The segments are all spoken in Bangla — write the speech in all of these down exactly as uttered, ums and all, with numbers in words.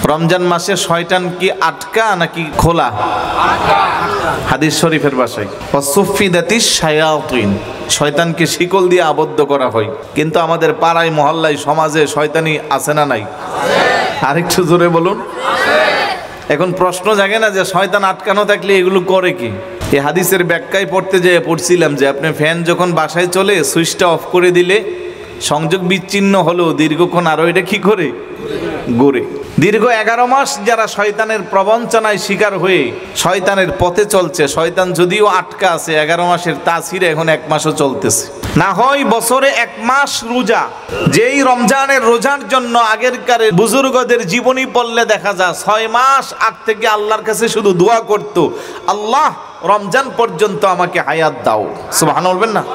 রমজান মাসে শয়তান কি আটকা নাকি খোলা? হাদিস শরীফের ভাষায় ওয়াসুফিদাতিশ শায়াতিন, শয়তানকে শিকল দিয়ে আবদ্ধ করা হয়। কিন্তু আমাদের পাড়ায় মহল্লায় সমাজে শয়তানি আছে না নাই? আরেকটু জোরে বলুন। এখন প্রশ্ন জাগে না যে শয়তান আটকানো থাকলে এগুলো করে কি? এই হাদিসের ব্যাখ্যায় পড়তে যেয়ে পড়ছিলাম যে আপনি ফ্যান যখন বাসায় চলে সুইচটা অফ করে দিলে সংযোগ বিচ্ছিন্ন হলেও দীর্ঘক্ষণ আরো এটা কি করে ঘুরে। দীর্ঘ এগারো মাস যারা শয়তানের প্রবঞ্চনায় শিকার হয়ে শয়তানের পথে চলছে, শয়তান যদিও আটকা আছে, এগারো মাসের তাসিরে এখন এক মাসও চলতেছে। না হয় বছরে এক মাস রোজা, যেই রমজানের রোজার জন্য আগেরকার বুজুর্গদের জীবনী পড়লে দেখা যায় ছয় মাস আগ থেকে আল্লাহর কাছে শুধু দোয়া করতো, আল্লাহ রমজান পর্যন্ত আমাকে হায়াত দাও। সুবহানাল্লাহ বলবেন না?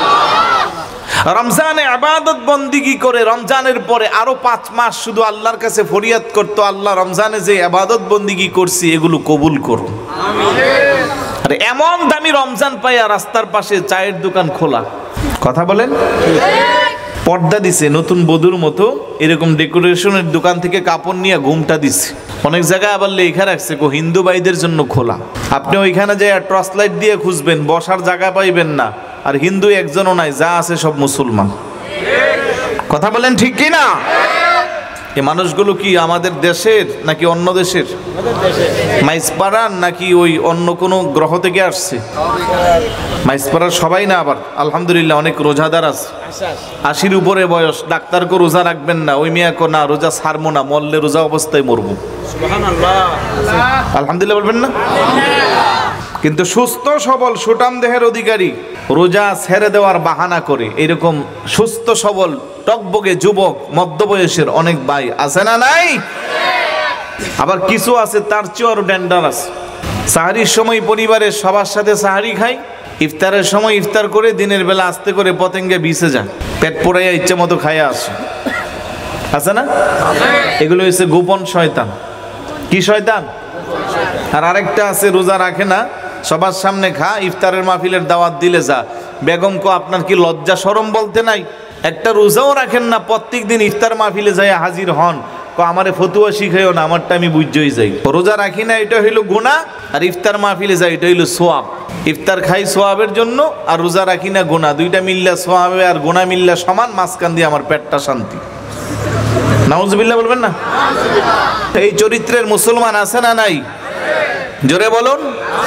রমজানে ইবাদত বন্দিগি করে রমজানের পরে আরো পাঁচ মাস শুধু আল্লাহর কাছে ফরিয়াদ করতো, আল্লাহ রমজানে যে ইবাদত বন্দিগি করছি এগুলো কবুল করুন। আমিন। আরে এমন দামি রমজান পাইয়া রাস্তার পাশে চায়ের দোকান খোলা, কথা বলেন, পর্দা দিছে নতুন বধূর মতো, এরকম ডেকোরেশনের দোকান থেকে কাপড় নিয়ে ঘুমটা দিছে। অনেক জায়গায় আবার লেখা রাখছে গো হিন্দু ভাইদের জন্য খোলা। আপনি ওইখানে যে টর্চ লাইট দিয়ে খুঁজবেন, বসার জায়গা পাইবেন না। আর হিন্দু একজনও নাই, যা আছে সব মুসলমান। কথা বলেন ঠিক কি না? এই মানুষগুলো কি আমাদের দেশের নাকি অন্য দেশের? মাইজপাড়ার নাকি ওই অন্য কোনো গ্রহ থেকে আসছে? মাইজপাড়ার সবাই না, আবার আলহামদুলিল্লাহ অনেক রোজাদার আছে, আশির উপরে বয়স। ডাক্তারকে রোজা রাখবেন না, ওই মেয়ে না রোজা ছাড়বো না, মরলে রোজা অবস্থায় মরবো। আলহামদুলিল্লাহ বলবেন না? কিন্তু সুস্থ সবল সুঠাম দেহের অধিকারী রোজা ছেড়ে দেওয়ার বাহানা করে এরকম সুস্থ সবল টকবগে যুবক মধ্যবয়সের অনেক ভাই আছে না নাই? আবার কিছু আছে তার চেয়ে আরো ডেঞ্জারাস। সাহারির সময় পরিবারের সবার সাথে সাহারি খায়, ইফতারের সময় ইফতার করে দিনের বেলা আস্তে করে পতেঙ্গে বিছে যায়, পেট পোড়াইয়া ইচ্ছে মতো খাইয়া আসে, আছে না? এগুলো হচ্ছে গোপন শয়তান। কি শয়তান? আর আরেকটা আছে রোজা রাখে না, সবার সামনে খা, ইফতারের মাহফিলের দাওয়াত দিলে যা। বেগম কো আপনার কি লজ্জা শরম বলতে নাই? একটা রোজাও রাখেন না, প্রত্যেক দিন ইফতার মাহফিলে যাই হাজির হন, কো আমারে ফতুয়া শিখাইও না, আমারটা আমি বুঝতেই যাই। রোজা রাখি না এটা হইলো গুনাহ, আর ইফতার মাহফিলে যাই এটা হইলো সোয়াব। ইফতার খাই সোয়াবের জন্য, আর রোজা রাখি না গুনাহ। দুইটা মিল্লা সোয়াবে আর গুনাহ মিল্লা সমান, মাঝখান দিয়ে আমার পেটটা শান্তি। নাউজুবিল্লাহ বলবেন না? এই চরিত্রের মুসলমান আছে না নাই? জোরে বলুন।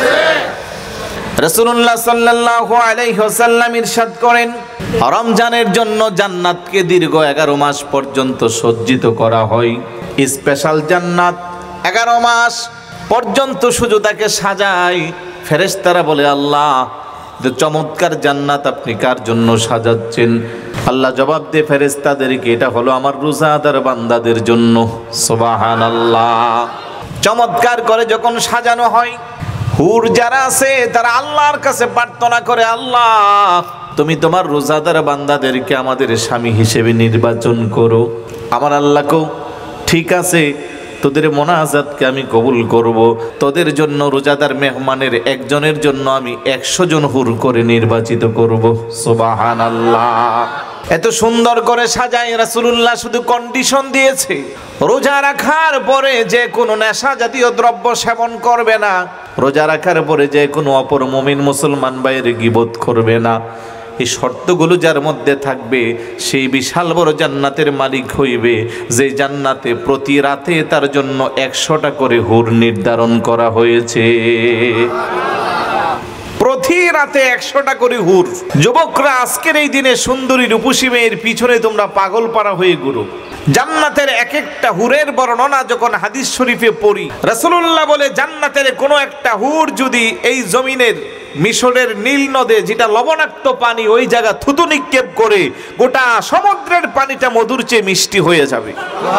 রাসূলুল্লাহ সাল্লাল্লাহু আলাইহি ওয়াসাল্লাম ইরশাদ করেন, রমজানের জন্য জান্নাতকে দীর্ঘ এগারো মাস পর্যন্ত সজ্জিত করা হয়। স্পেশাল জান্নাত এগারো মাস পর্যন্ত শুধু তাকে সাজায়। ফেরেশতারা বলে, আল্লাহ চমৎকার জান্নাত আপনি কার জন্য সাজাচ্ছেন? আল্লাহ জবাব দিয়ে ফেরেশতাদেরকে, এটা হলো আমার রোজাদার বান্দাদের জন্য। সুবহানাল্লাহ। চমৎকার করে যখন সাজানো হয়, হুর যারা আছে তারা আল্লাহর কাছে প্রার্থনা করে, আল্লাহ তুমি তোমার রোজাদার বান্দাদেরকে আমাদের স্বামী হিসেবে নির্বাচন করো। আমার আল্লাহকেও ঠিক আছে, তোদের মোনাজাতকে আমি কবুল করব, তোদের জন্য রোজাদার মেহমানের একজনের জন্য আমি একশো জন হুর করে নির্বাচিত করব। সুবহানাল্লাহ। এত সুন্দর করে সাজায়। রাসূলুল্লাহ শুধু কন্ডিশন দিয়েছে, রোজা রাখার পরে যে কোনো নেশা জাতীয় দ্রব্য সেবন করবে না, রোজা রাখার পরে যে কোনো অপর মুমিন মুসলমান ভাইয়ের গীবত করবে না। এই শর্তগুলো যার মধ্যে থাকবে সেই বিশাল বড় জান্নাতের মালিক হইবে, যে জান্নাতে প্রতি রাতে তার জন্য একশোটা করে হুর নির্ধারণ করা হয়েছে। প্রতি রাতে একশোটা করে হুর। যুবকরা, আজকের এই দিনে সুন্দরী রূপসী মেয়ের পিছনে তোমরা পাগল পারা হয়ে ঘুরো। জান্নাতের এক একটা হুরের বর্ণনা যখন হাদিস শরীফে পড়ি, রাসূলুল্লাহ বলে, জান্নাতের কোনো একটা হুর যদি এই জমিনের মিশরের নীল নদে, যেটা লবণাক্ত পানি, ওই জায়গা থুতু নিক্ষেপ করে গোটা সমুদ্রের পানিটা মধুর চেয়ে মিষ্টি হয়ে যাবে।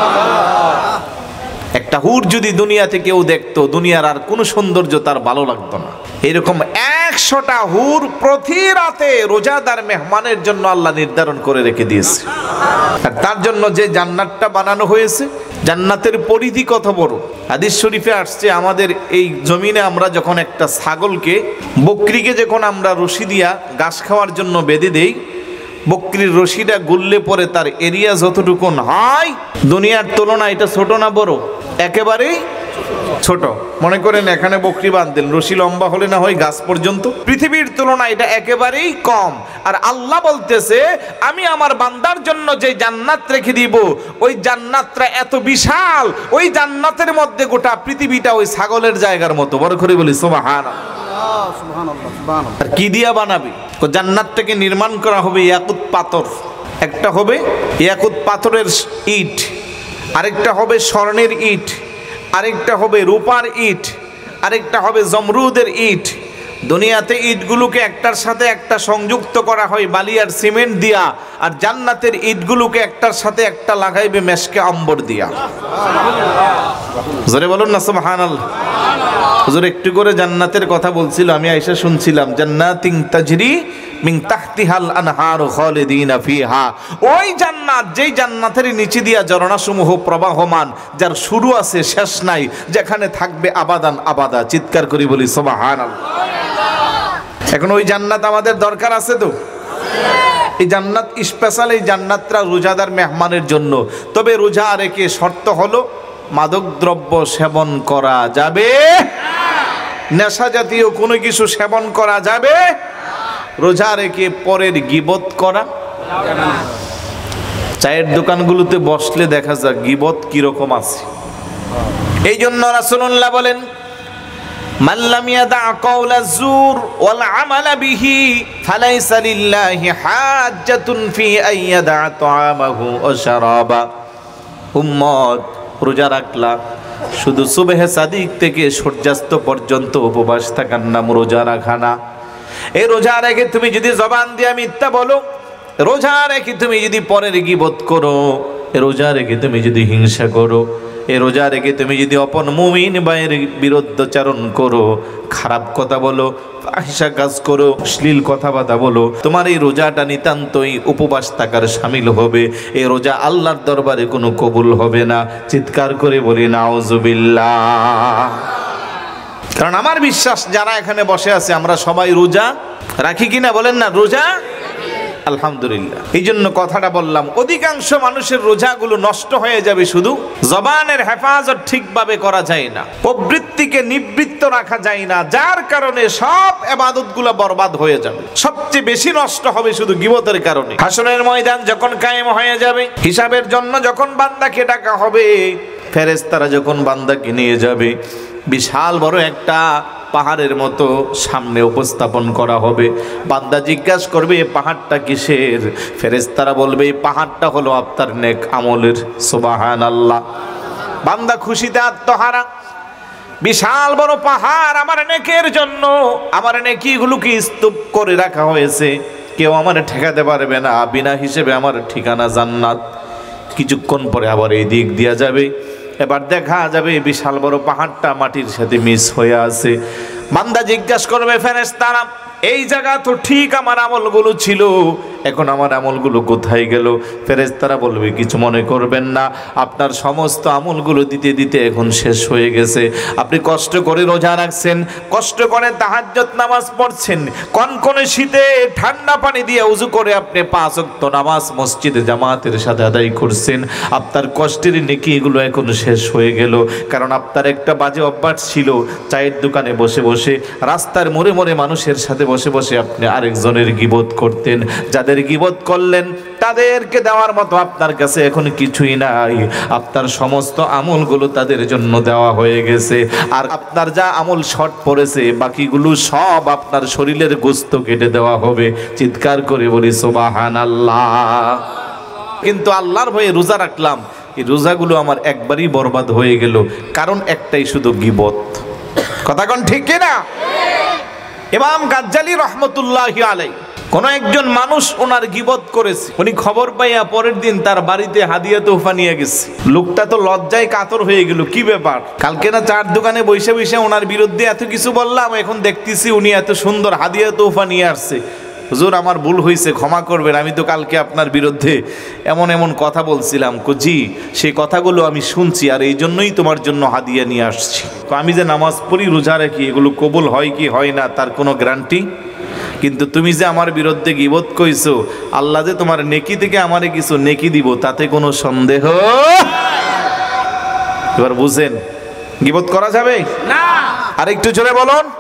একটা হুর যদি দুনিয়াতে কেউ দেখতো, দুনিয়ার আর কোনো সৌন্দর্য তার ভালো লাগতো না। এরকম একশোটা হুর প্রতি রাতে রোজাদার মেহমানের জন্য আল্লাহ নির্ধারণ করে রেখে দিয়েছে। আর তার জন্য যে জান্নাতটা বানানো হয়েছে, জান্নাতের পরিধি কত বড়। হাদিস শরীফে আসছে, আমাদের এই জমিনে আমরা যখন একটা ছাগলকে, বকরিকে যখন আমরা রশি দিয়া ঘাস খাওয়ার জন্য বেঁধে দেই, বকরির রশিটা গুললে পরে তার এরিয়া যতটুকু হয়, দুনিয়ার তুলনায় এটা ছোট না বড়? একেবারেই ছোট। মনে করেন এখানে বকরি বাঁধলেন, রশি লম্বা হলে না হয় গাছ পর্যন্ত, পৃথিবীর তুলনায় এটা একেবারেই কম। আর আল্লাহ বলতেছে আমি আমার বান্দার জন্য যে জান্নাত রেখে দিব, ওই জান্নাতটা এত বিশাল, ওই জান্নাতের মধ্যে গোটা পৃথিবীটা ওই ছাগলের জায়গার মতো। বড় করে বলি সুবহানাল্লাহ। আর কি দিয়া বানাবে? জান্নাতটাকে নির্মাণ করা হবে ইয়াকুত পাথর, একটা হবে ইয়াকুত পাথরের ইট, আরেকটা হবে স্বর্ণের ইট, আরেকটা হবে রূপার ইট, আরেকটা হবে জমরুদের ইট। দুনিয়াতে ইটগুলোকে একটার সাথে একটা সংযুক্ত করা হয় বালি আর সিমেন্ট দিয়া, আর জান্নাতের ইটগুলোকে একটার সাথে একটা লাগাইবে মেশকে আম্বর দিয়া। জোরে বলুন না সুবহানাল্লাহ। হুজুর একটু করে জান্নাতের কথা বলছিল, আমি আয়েশা শুনছিলাম, জান্নাতিন তাজরি মিন তাহতিহাল আনহার খালিদিনা ফিহা। ওই জান্নাত, যেই জান্নাতের নিচে দিয়া ঝর্ণাসমূহ প্রবাহমান, যার শুরু আছে শেষ নাই, যেখানে থাকবে আবাদান আবাদা। চিৎকার করি বলি সুবহানাল্লাহ। এখন ওই জান্নাত আমাদের দরকার আছে তো? এই জান্নাত স্পেশাল, এই জান্নাতটা রোজাদার মেহমানের জন্য। তবে রোজা রেখে শর্ত হলো মাদক দ্রব্য সেবন করা যাবে, নেশা জাতীয় কোনো কিছু সেবন করা যাবে, রোজা রেখে পরের গীবত করা। চায়ের দোকানগুলোতে বসলে দেখা যায় গীবত কিরকম আছে। এই জন্য রাসূলুল্লাহ বলেন, মাল্লাম ইয়াদা কাওলা যুর ওয়াল আমালা বিহি ফালাইসা লিল্লাহি হাজ্জাতুন ফি আইয়াদা তাআমাহু ওয়া শারাবা। উম্মত, রোজা রাখলা, শুধু সুবহে সাদিক থেকে সূর্যাস্ত পর্যন্ত উপবাস থাকার নাম রোজা রাখা না। এই রোজা রেখে তুমি যদি জবান দিয়ে মিথ্যা বলো, রোজা রেখে তুমি যদি পরের গীবত করো, রোজা রেখে তুমি যদি হিংসা করো, এ রোজা রেখে তুমি যদি অপন মুমিন ভাইয়ের বিরুদ্ধাচরণ করো, খারাপ কথা বলো, ফাহিশা কাজ করো, অশ্লীল কথাবার্তা বলো, তোমার এই রোজাটা নিতান্তই উপবাস থাকার শামিল হবে। এই রোজা আল্লাহর দরবারে কোনো কবুল হবে না। চিৎকার করে বলি নাউজুবিল্লাহ। কারণ আমার বিশ্বাস যারা এখানে বসে আছে আমরা সবাই রোজা রাখি কিনা বলেন না? রোজা আলহামদুলিল্লাহ। এই জন্য কথাটা বললাম, অধিকাংশ মানুষের রোজাগুলো নষ্ট হয়ে যাবে শুধু জবানের হেফাজত ঠিকভাবে করা যায় না, প্রবৃত্তিকে নিবৃত্ত রাখা যায় না, যার কারণে সব ইবাদতগুলো বরবাদ হয়ে যাবে। সবচেয়ে বেশি নষ্ট হবে শুধু গীবতের কারণে। হাসরের ময়দান যখন কায়েম হয়ে যাবে, হিসাবের জন্য যখন বান্দাকে ডাকা হবে, ফেরেশতারা যখন বান্দাকে নিয়ে যাবে, বিশাল বড় একটা পাহাড়ের মতো সামনে উপস্থাপন করা হবে। বান্দা জিজ্ঞাসা করবে এই পাহাড়টা কিসের? ফেরেশতারা বলবে এই পাহাড়টা হলো আপনার নেক আমলের। সুবহানাল্লাহ। বান্দা খুশিতে আত্মহারা, বিশাল বড় পাহাড় আমার নেকের জন্য, আমার নেকিগুলোকে স্তূপ করে রাখা হয়েছে, কেউ আমার ঠেকাতে পারবে না, বিনা হিসেবে আমার ঠিকানা জান্নাত। কিছুক্ষণ পরে আবার এই দিক দিয়া যাবে, এবার দেখা যাবে বিশাল বড় পাহাড়টা মাটির সাথে মিস হয়ে আছে। বান্দা জিজ্ঞাসা করবে ফেরেশতারা, এই জায়গা তো ঠিক আমার আমলগুলো ছিল, এখন আমার আমলগুলো কোথায় গেল? ফেরেশতারা বলবে কিছু মনে করবেন না, আপনার সমস্ত আমলগুলো দিতে দিতে এখন শেষ হয়ে গেছে। আপনি কষ্ট করে রোজা রাখছেন, কষ্ট করে তাহাজ্জুদ নামাজ পড়ছেন, কনকনে শীতে ঠান্ডা পানি দিয়ে উযু করে আপনি পাঁচ ওয়াক্ত নামাজ মসজিদে জামাতের সাথে আদায় করছেন। আপনার কষ্টের নেকি এগুলো এখন শেষ হয়ে গেল। কারণ আপনার একটা বাজে অভ্যাস ছিল, চায়ের দোকানে বসে বসে, রাস্তার মোড়ে মোড়ে মানুষের সাথে বসে বসে আপনি আরেকজনের গীবত করতেন। যাদের গীবত করলেন তাদেরকে দেওয়ার মতো আপনার কাছে এখন কিছুই নাই। আপনার সমস্ত আমলগুলো তাদের জন্য দেওয়া হয়ে গেছে, আর আপনার যা আমল শর্ট পড়েছে বাকিগুলো সব আপনার শরীরের গোশত কেটে দেওয়া হবে। চিৎকার করে বলি সুবহানাল্লাহ। কিন্তু আল্লাহর ভয়ে রোজা রাখলাম, এই রোজাগুলো আমার একবারই বরবাদ হয়ে গেল, কারণ একটাই শুধু গীবত। কথা কোন ঠিক কিনা? ইমাম গাজ্জালী রহমতুল্লাহি আলাইহি কোন একজন মানুষ ওনার গীবত করেছে, উনি খবর পাইয়া পরের দিন তার বাড়িতে হাদিয়া তোহফা নিয়ে গেছে। লোকটা তো লজ্জায় কাতর হয়ে গেল, কি ব্যাপার, কালকে না চার দোকানে বসে বসে ওনার বিরুদ্ধে এত কিছু বললাম, এখন দেখতেছি উনি এত সুন্দর হাদিয়া তোহফা নিয়ে আসছে। হুজুর আমার ভুল হয়েছে, ক্ষমা করবেন, আমি তো কালকে আপনার বিরুদ্ধে এমন এমন কথা বলছিলাম। জি, সেই কথাগুলো আমি শুনছি, আর এই জন্যই তোমার জন্য হাদিয়া নিয়ে আসছি। তো আমি যে নামাজ পড়ি, রোজা রাখি, এগুলো কবুল হয় কি হয় না তার কোনো গ্যারান্টি কিন্তু তুমি যে আমার বিরুদ্ধে গীবত কইছো, আল্লাহ যে তোমার নেকি থেকে আমারে কিছু নেকি দিব তাতে কোনো সন্দেহ। এবার বুঝেন গীবত করা যাবে না? আর একটু জোরে বলুন।